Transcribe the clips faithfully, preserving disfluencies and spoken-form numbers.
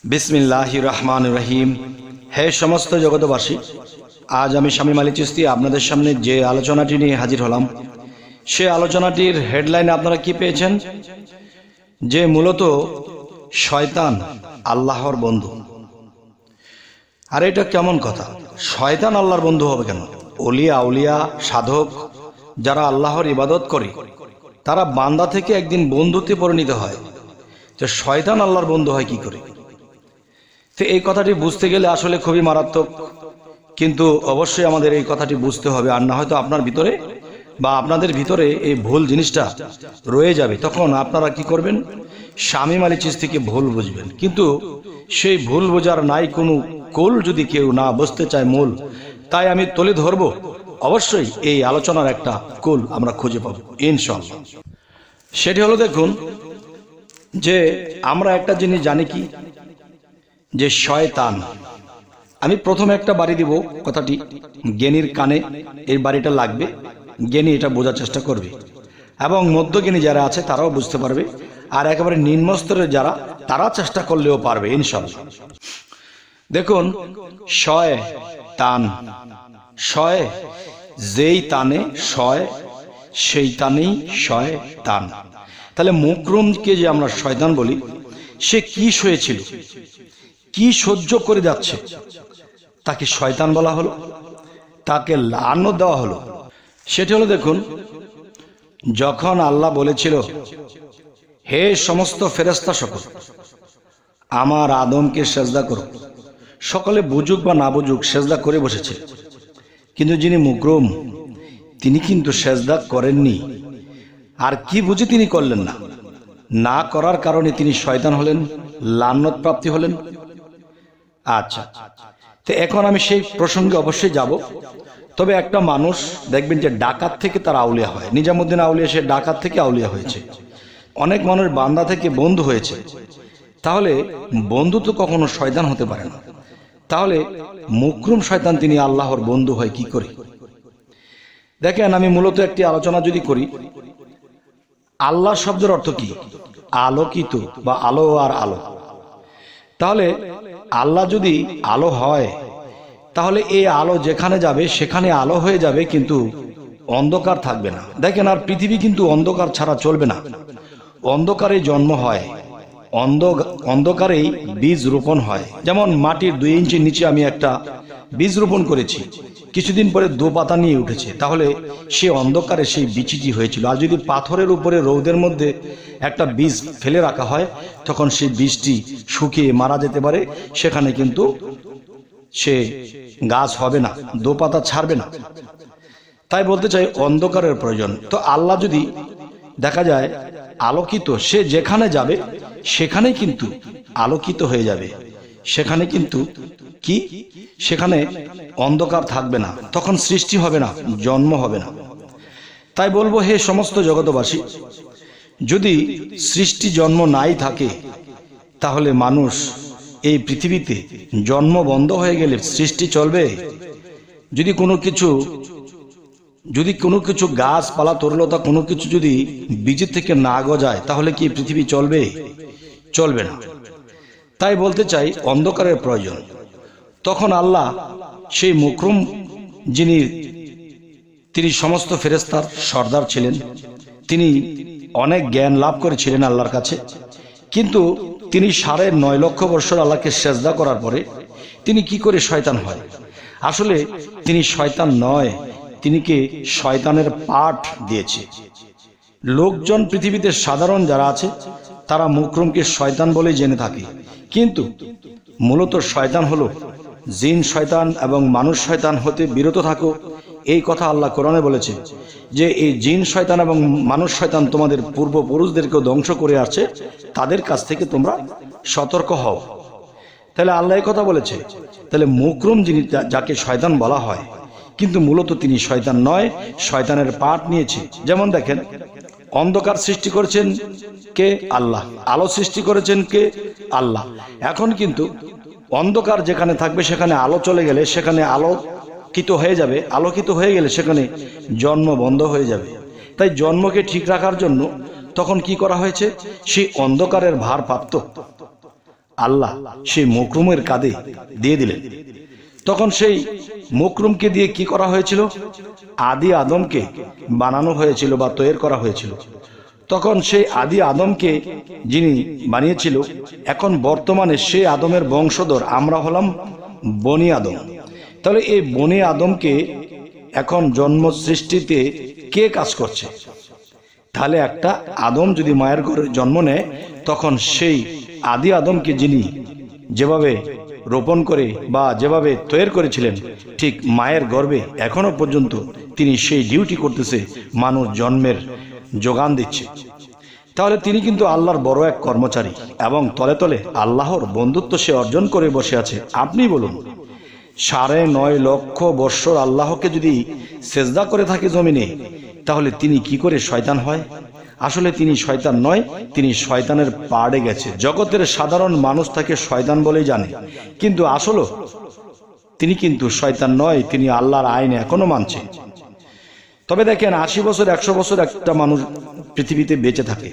বিসমিল্লাহির রহমানির রহিম। হে সমস্ত জগতবাসী, আজ আমি শামীম আলী চিশতি আপনাদের সামনে যে আলোচনাটি নিয়ে হাজির হলাম, সে আলোচনাটির হেডলাইনে আপনারা কি পেয়েছেন? যে মূলত শয়তান আল্লাহর বন্ধু। আর এটা কেমন কথা? শয়তান আল্লাহর বন্ধু হবে কেন? ওলিয়া আউলিয়া সাধক যারা আল্লাহর ইবাদত করে তারা বান্দা থেকে একদিন বন্ধুতে পরিণত হয়, যে শয়তান আল্লাহর বন্ধু হয় কি করে? তো এই কথাটি বুঝতে গেলে আসলে খুবই মারাত্মক, কিন্তু অবশ্যই আমাদের এই কথাটি বুঝতে হবে, আর না হয়তো আপনার ভিতরে বা আপনাদের ভিতরে এই ভুল জিনিসটা রয়ে যাবে। তখন আপনারা কি করবেন? শামীম আলী চিশতিকে ভুল বুঝবেন, কিন্তু সেই ভুল বোঝার নাই কোনো কুল যদি কেউ না বুঝতে চায় মূল, তাই আমি তুলে ধরব অবশ্যই এই আলোচনার একটা কুল আমরা খুঁজে পাবো ইনশাআল্লাহ। সেটি হলো, দেখুন, যে আমরা একটা জিনিস জানি কি, যে শয়তান, আমি প্রথমে একটা বাড়ি দিব, কথাটি জ্ঞানীর কানে এই বাড়িটা লাগবে, জ্ঞানী এটা বোঝার চেষ্টা করবে এবং মধ্যজ্ঞানী যারা আছে তারাও বুঝতে পারবে, আর একেবারে নিম্নস্তরের যারা তারা চেষ্টা করলেও পারবে ইনশাআল্লাহ। দেখুন, শয়তান, শয় যেই টানে শয়, সেই টানেই শয়তান। তাহলে মুকরমকে যে আমরা শয়তান বলি, সে কি সয়েছিল, কি সহ্য করে যাচ্ছে, তাকে শয়তান বলা হলো, তাকে লানত দেওয়া হলো। সেটি হলো, দেখুন, যখন আল্লাহ বলেছিল, হে সমস্ত ফেরেশতা সকল আমার আদমকে সেজদা করো, সকলে বুঝুক বা না বুঝুক সেজদা করে বসেছে, কিন্তু যিনি মুকরম তিনি কিন্তু সেজদা করেননি। আর কি বুঝে তিনি করলেন না, না করার কারণে তিনি শয়তান হলেন, লানত প্রাপ্তি হলেন। আচ্ছা, তো এখন আমি সেই প্রসঙ্গে অবশ্যই যাব। তবে একটা মানুষ দেখবেন যে ডাকাত থেকে তার আউলিয়া হয়, নিজামুদ্দিন আউলিয়া সে ডাকাত থেকে আউলিয়া হয়েছে, অনেক মানুষ বান্দা থেকে বন্ধু হয়েছে। তাহলে বন্ধু তো কখনো শয়তান হতে পারে না, তাহলে মুকরম শয়তান তিনি আল্লাহর বন্ধু হয় কি করে? দেখেন, আমি মূলত একটি আলোচনা যদি করি, আল্লাহ শব্দের অর্থ কি? আলোকিত বা আলো আর আলো। তাহলে আল্লাহ যদি আলো হয়, তাহলে এই আলো যেখানে যাবে সেখানে আলো হয়ে যাবে, কিন্তু অন্ধকার থাকবে না। দেখেন, আর পৃথিবী কিন্তু অন্ধকার ছাড়া চলবে না। অন্ধকারে জন্ম হয়, অন্ধকারেই বীজ রোপণ হয়। যেমন মাটির দুই ইঞ্চি নিচে আমি একটা বীজ রোপণ করেছি, কিছুদিন পরে দো পাতা নিয়ে উঠেছে, তাহলে সে অন্ধকারে সেই বীজটি হয়েছিল। আর যদি পাথরের উপরে রৌদের মধ্যে একটা বীজ ফেলে রাখা হয়, তখন সেই বীজটি শুকিয়ে মারা যেতে পারে, সেখানে কিন্তু সে গাছ হবে না, দো পাতা ছাড়বে না। তাই বলতে চাই, অন্ধকারের প্রয়োজন। তো আল্লাহ যদি দেখা যায় আলোকিত, সে যেখানে যাবে সেখানে কিন্তু আলোকিত হয়ে যাবে, সেখানে কিন্তু কি, সেখানে অন্ধকার থাকবে না, তখন সৃষ্টি হবে না, জন্ম হবে না। তাই বলবো, হে সমস্ত জগতবাসী, যদি সৃষ্টি জন্ম নাই থাকে, তাহলে মানুষ এই পৃথিবীতে জন্ম বন্ধ হয়ে গেলে সৃষ্টি চলবে? যদি কোনো কিছু যদি কোনো কিছু গাছপালা তরুলতা কোনো কিছু যদি বীজের থেকে না গজায়, তাহলে কি পৃথিবী চলবে? চলবে না। তাই বলতে চাই, অন্ধকারের প্রয়োজন। তখন আল্লাহ সেই মুকরম, যিনি তিনি সমস্ত ফেরেশতার সর্দার ছিলেন, তিনি অনেক জ্ঞান লাভ করেছিলেন আল্লাহর কাছে, কিন্তু তিনি সাড়ে নয় লক্ষ বৎসর আল্লাহকে সেজদা করার পরে তিনি কি করে শয়তান হয়? আসলে তিনি শয়তান নয়, তিনিকে শয়তানের পাঠ দিয়েছে। লোকজন পৃথিবীতে সাধারণ যারা আছে তারা মুকরমকে শয়তান বলে জেনে থাকে, কিন্তু মূলত শয়তান হলো জিন শয়তান, এবং মানুষ শয়তান হতে বিরত থাকো, এই কথা আল্লাহ কোরআনে বলেছে, যে এই জিন শয়তান এবং মানুষ শয়তান তোমাদের পূর্বপুরুষদেরকেও ধ্বংস করে আসছে, তাদের কাছ থেকে তোমরা সতর্ক হও। তাহলে আল্লাহ এই কথা বলেছে। তাহলে মুকরম যিনি, যাকে শয়তান বলা হয়, কিন্তু মূলত তিনি শয়তান নয়, শয়তানের পাঠ নিয়েছে। যেমন দেখেন, অন্ধকার সৃষ্টি করেছেন কে? আল্লাহ। আলো সৃষ্টি করেছেন কে? আল্লাহ। এখন কিন্তু অন্ধকার যেখানে থাকবে সেখানে আলো চলে গেলে সেখানে আলোকিত হয়ে যাবে, আলোকিত হয়ে গেলে সেখানে জন্ম বন্ধ হয়ে যাবে। তাই জন্মকে ঠিক রাখার জন্য তখন কি করা হয়েছে? সেই অন্ধকারের ভারপ্রাপ্ত আল্লাহ সেই মকরুমের কাঁধে দিয়ে দিলেন। তখন সেই মকরুমকে দিয়ে কি করা হয়েছিল? আদি আদমকে বানানো হয়েছিল বা তৈরি করা হয়েছিল। তখন সেই আদি আদমকে যিনি বানিয়েছিল, এখন বর্তমানে সেই আদমের বংশধর আমরা হলাম বনি আদম। তাহলে এই বনি আদমকে এখন জন্ম সৃষ্টিতে কে কাজ করছে? তাহলে একটা আদম যদি মায়ের ঘরে জন্ম নেয়, তখন সেই আদি আদমকে যিনি যেভাবে রোপণ করে বা যেভাবে তৈরি করেছিলেন, ঠিক মায়ের গর্ভে এখনো পর্যন্ত তিনি সেই ডিউটি করতেছে, মানুষ জন্মের যোগান দিচ্ছে। তাহলে তিনি কিন্তু আল্লাহর বড় এক কর্মচারী এবং তলে তলে আল্লাহর বন্ধুত্ব সে অর্জন করে বসে আছে। আপনি বলুন, সাড়ে নয় লক্ষ বৎসর আল্লাহকে যদি সেজদা করে থাকে জমিনে, তাহলে তিনি কি করে শয়তান হয়? আসলে তিনি শয়তান নয়, তিনি শয়তানের পাড়ে গেছে। জগতের সাধারণ মানুষ তাকে শয়তান বলেই জানে, কিন্তু আসলে তিনি কিন্তু শয়তান নয়, তিনি আল্লাহর আইন এখনো মানছে। তবে দেখেন, আশি বছর একশো বছর একটা মানুষ পৃথিবীতে বেঁচে থাকে,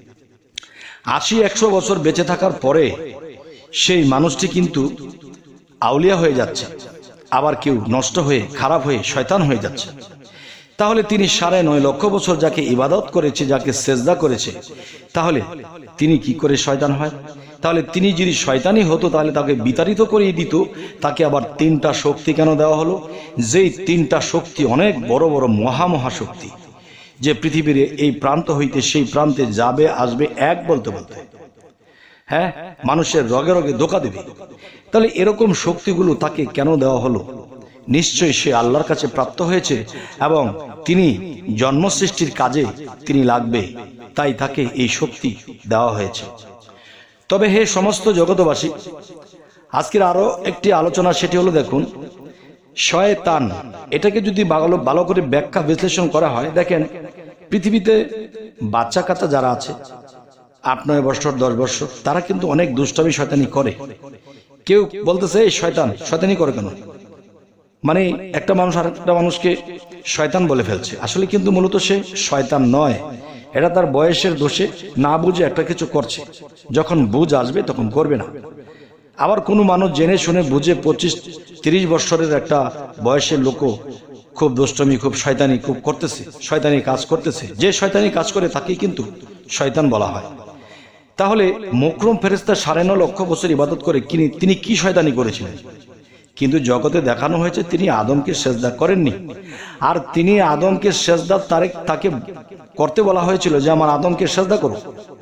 আশি একশো বছর বেঁচে থাকার পরে সেই মানুষটি কিন্তু আউলিয়া হয়ে যাচ্ছে, আবার কেউ নষ্ট হয়ে খারাপ হয়ে শয়তান হয়ে যাচ্ছে। তাহলে তিনি সাড়ে নয় লক্ষ বছর যাকে ইবাদত করেছে, যাকে সেজদা করেছে, তাহলে তিনি কি করে শয়তান হয়? তাহলে তিনি যদি শয়তানি হতো, তাহলে তাকে বিতাড়িত করিয়ে দিত। তাকে আবার তিনটা শক্তি কেন দেওয়া হলো? যেই তিনটা শক্তি অনেক বড় বড় মহা মহা শক্তি, যে পৃথিবীর এই প্রান্ত হইতে সেই প্রান্তে যাবে আসবে এক বলতে বলতে, হ্যাঁ, মানুষের রগে রগে ধোঁকা দেবে। তাহলে এরকম শক্তিগুলো তাকে কেন দেওয়া হলো? নিশ্চয়ই সে আল্লাহর কাছে প্রাপ্ত হয়েছে এবং তিনি জন্ম সৃষ্টির কাজে তিনি লাগবে, তাই তাকে এই শক্তি দেওয়া হয়েছে। তবে হে সমস্ত জগতবাসী, আজকের আরো একটি আলোচনা, সেটি হলো দেখুন, শয়তান এটাকে যদি ভালো ভালো করে ব্যাখ্যা বিশ্লেষণ করা হয়, দেখেন পৃথিবীতে বাচ্চা কাচ্চা যারা আছে আট নয় বছর দশ বছর, তারা কিন্তু অনেক দুষ্টামি শয়তানি করে। কেউ বলতেছে এই শয়তান, শয়তানি করে কেন? মানে একটা মানুষ আর একটা মানুষকে শয়তান বলে ফেলছে। আসলে কিন্তু মূলত সে শয়তান নয়, এটা তার বয়সের দোষে না বুঝে একটা কিছু করছে। যখন বুঝ আসবে তখন করবে না। আবার কোনো মানুষ জেনে শুনে বুঝে পঁচিশ তিরিশ বছরের একটা বয়সের লোকও খুব দুষ্টমি, খুব শয়তানি খুব করতেছে, শয়তানি কাজ করতেছে, যে শয়তানি কাজ করে তাকেই কিন্তু শয়তান বলা হয়। তাহলে মকরুম ফেরেশতা সাড়ে ন লক্ষ বছর ইবাদত করে তিনি কি শয়তানি করেছিলেন? কিন্তু জগতে দেখানো হয়েছে তিনি আদমকে সেজদা করেননি। আর তিনি আদমকে সেজদা তারে তাকে করতে বলা হয়েছিল যে আমার আদমকে সেজদা করো।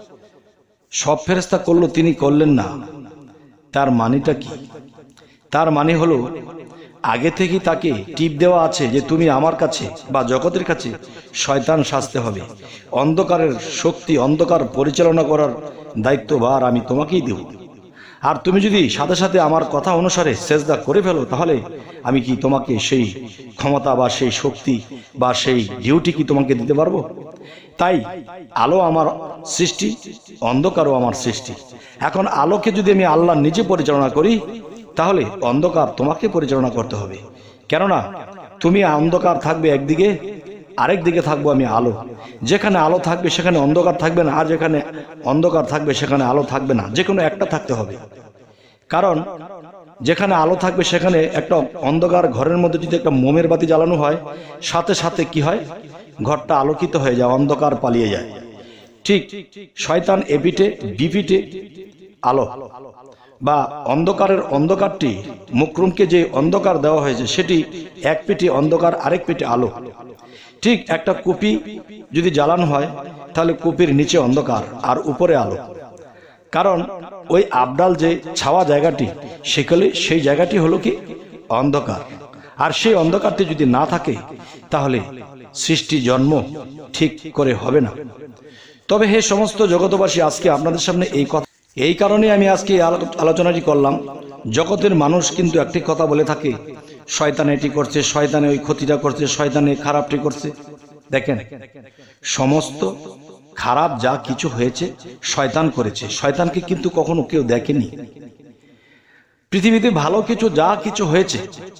সব ফেরেশতা করলো, তিনি করলেন না। তার মানেটা কি? তার মানে হলো আগে থেকে তাকে টিপ দেওয়া আছে যে তুমি আমার কাছে বা জগতের কাছে শয়তান সাজতে হবে। অন্ধকারের শক্তি, অন্ধকার পরিচালনা করার দায়িত্বভার আমি তোমাকেই দেব। আর তুমি যদি সাথে সাথে আমার কথা অনুসারে সেজদা করে ফেলো, তাহলে আমি কি তোমাকে সেই ক্ষমতা বা সেই শক্তি বা সেই ডিউটি কি তোমাকে দিতে পারবো? তাই আলো আমার সৃষ্টি, অন্ধকারও আমার সৃষ্টি। এখন আলোকে যদি আমি আল্লাহ নিজে পরিচালনা করি, তাহলে অন্ধকার তোমাকে পরিচালনা করতে হবে। কেননা তুমি অন্ধকার থাকবে একদিকে, আরেক দিকে থাকবো আমি আলো। যেখানে আলো থাকবে সেখানে অন্ধকার থাকবে না, আর যেখানে অন্ধকার থাকবে সেখানে আলো থাকবে না। যে কোনো একটা থাকতে হবে। কারণ যেখানে আলো থাকবে সেখানে একটা অন্ধকার ঘরের মধ্যে যদি একটা মোমের বাতি জ্বালানো হয়, সাথে সাথে কি হয়, ঘরটা আলোকিত হয়ে যায়, অন্ধকার পালিয়ে যায়। ঠিক শয়তান এপিঠে বিপিঠে আলো, বা অন্ধকারের অন্ধকারটি, মুকরুমকে যে অন্ধকার দেওয়া হয়েছে সেটি এক পিঠে অন্ধকার, আরেক পিঠে আলো। ঠিক একটা কুপি যদি জ্বালানো হয়, তাহলে কুপির নিচে অন্ধকার আর উপরে আলো। কারণ ওই আবডাল যে ছাওয়া জায়গাটি, সেখানে সেই জায়গাটি হলো কি অন্ধকার। আর সেই অন্ধকারটি যদি না থাকে, তাহলে সৃষ্টি জন্ম ঠিক করে হবে না। তবে হে সমস্ত জগতবাসী, আজকে আপনাদের সামনে এই কথা, এই কারণে আমি আজকে আলোচনাটি করলাম। জগতের মানুষ কিন্তু একটি কথা বলে থাকে, শয়তান এটি করছে, শয়তানে ওই ক্ষতিটা করছে, শয়তানে খারাপটি করছে। দেখেন, সমস্ত খারাপ যা কিছু হয়েছে শয়তান করেছে। শয়তানকে কিন্তু কখনো কেউ দেখেনি। পৃথিবীতে ভালো কিছু যা কিছু হয়েছে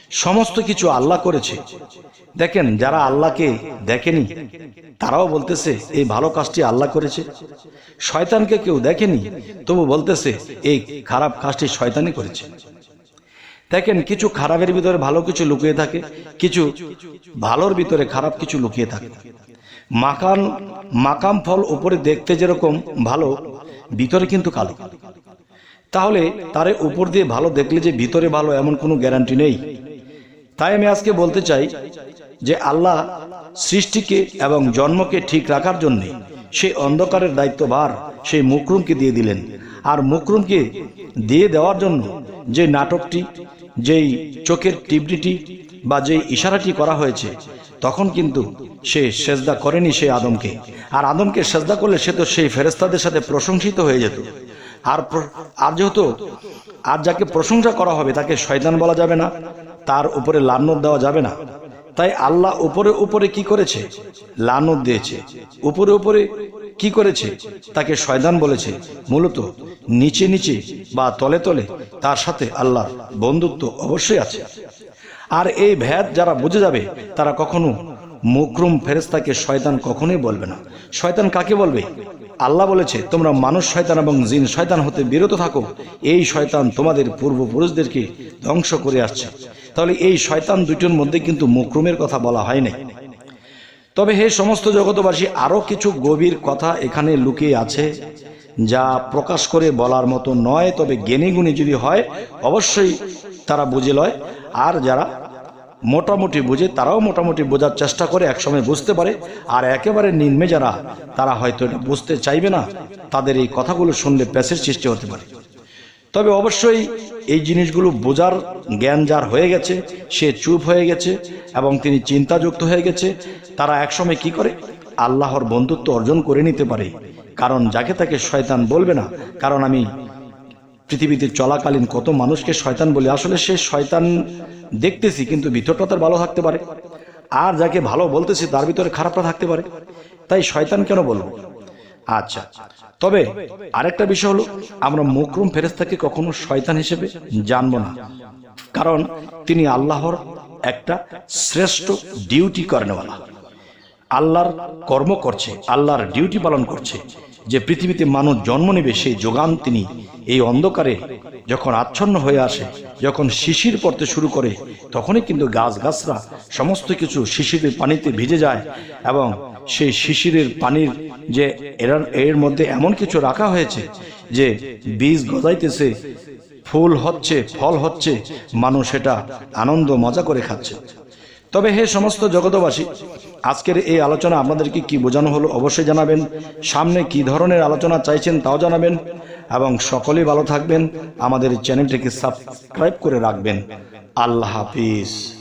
সমস্ত কিছু আল্লাহ করেছে। দেখেন, যারা আল্লাহকে দেখেনি তারাও বলতেছে এই ভালো কাজটি আল্লাহ করেছে। শয়তানকে কেউ দেখেনি তবু বলতেছে এই খারাপ কাজটি শয়তানই করেছে। দেখেন, কিছু খারাপের ভিতরে ভালো কিছু লুকিয়ে থাকে, কিছু ভালোর ভিতরে খারাপ কিছু লুকিয়ে থাকে। মাকান মাকাম ফল উপরে দেখতে যেরকম ভালো, ভিতরে কিন্তু কালো। তাহলে তারে উপর দিয়ে ভালো দেখলে যে ভিতরে ভালো এমন কোনো গ্যারান্টি নেই। তাই আমি আজকে বলতে চাই যে আল্লাহ সৃষ্টিকে এবং জন্মকে ঠিক রাখার জন্য সেই অন্ধকারের দায়িত্বভার সেই মুকরুমকে দিয়ে দিলেন। আর মুকরুমকে দিয়ে দেওয়ার জন্য যে নাটকটি, যেই চোখের টিপটিটি বা যেই ইশারাটি করা হয়েছে, তখন কিন্তু সে সেজদা করেনি সেই আদমকে। আর আদমকে সেজদা করলে সে তো সেই ফেরেশতাদের সাথে প্রশংসিত হয়ে যেত। আর আর যেহেতু আর যাকে প্রশংসা করা হবে তাকে শয়তান বলা যাবে না, তার উপরে লানত দেওয়া যাবে না। তাই আল্লাহ উপরে উপরে কি করেছে? লানত দিয়েছে। উপরে উপরে কি করেছে? তাকে শয়তান বলেছে। মূলত নিচে নিচে বা তলে তলে তার সাথে আল্লাহর বন্ধুত্ব অবশ্যই আছে। আর এই ভেদ যারা বুঝে যাবে তারা কখনো মুকরুম ফেরেশতাকে শয়তান কখনোই বলবে না। শয়তান কাকে বলবে? আল্লাহ বলেছে তোমরা মানুষ শয়তান এবং জিন শয়তান হতে বিরত থাকো, এই শয়তান তোমাদের পূর্বপুরুষদেরকে ধ্বংস করে আসছে। তাহলে এই শয়তান দুটোর মধ্যে কিন্তু মুকরুমের কথা বলা হয় নাই। তবে হে সমস্ত জগতবাসী, আরো কিছু গভীর কথা এখানে লুকিয়ে আছে যা প্রকাশ করে বলার মতো নয়। তবে জ্ঞানী গুণী যদি হয় অবশ্যই তারা বুঝে লয়। আর যারা মোটামুটি বুঝে তারাও মোটামুটি বোঝার চেষ্টা করে, একসময় বুঝতে পারে। আর একেবারে নিম্নে যারা, তারা হয়তো এটা বুঝতে চাইবে না, তাদের এই কথাগুলো শুনলে প্যাসের সৃষ্টি হতে পারে। তবে অবশ্যই এই জিনিসগুলো বোঝার জ্ঞান যার হয়ে গেছে, সে চুপ হয়ে গেছে এবং তিনি চিন্তাযুক্ত হয়ে গেছে। তারা একসময় কি করে? আল্লাহর বন্ধুত্ব অর্জন করে নিতে পারে। কারণ যাকে তাকে শয়তান বলবে না। কারণ আমি পৃথিবীতে চলাকালীন কত মানুষকে শয়তান বলি, আসলে সে শয়তান দেখতেছি কিন্তু ভিতরটা তার ভালো থাকতে পারে। আর যাকে ভালো বলতেছি তার ভিতরে খারাপটা থাকতে পারে। তাই শয়তান কেন বলবো? আচ্ছা, তবে আরেকটা বিষয় হলো, আমরা মুকরুম ফেরেশতাকে কখনো শয়তান হিসেবে জানবো না। কারণ তিনি আল্লাহর একটা শ্রেষ্ঠ ডিউটি করেনওয়ালা, আল্লাহর কর্ম করছে, আল্লাহর ডিউটি পালন করছে। যে পৃথিবীতে মানুষ জন্ম নেবে সেই যোগান তিনি এই অন্ধকারে যখন আচ্ছন্ন হয়ে আসে, যখন শিশির পড়তে শুরু করে, তখনই কিন্তু গাছ গাছরা সমস্ত কিছু শিশিরের পানিতে ভিজে যায়। এবং সেই শিশিরের পানির যে এর এর মধ্যে এমন কিছু রাখা হয়েছে যে বীজ গজাইতেছে, ফুল হচ্ছে, ফল হচ্ছে, মানুষ এটা আনন্দ মজা করে খাচ্ছে। তবে হে সমস্ত জগতবাসী, আজকের এই আলোচনা আপনাদেরকে কি বোঝানো হলো অবশ্যই জানাবেন। সামনে কি ধরনের আলোচনা চাইছেন তাও জানাবেন। এবং সকলেই ভালো থাকবেন, আমাদের চ্যানেলটিকে সাবস্ক্রাইব করে রাখবেন। আল্লাহ হাফিজ।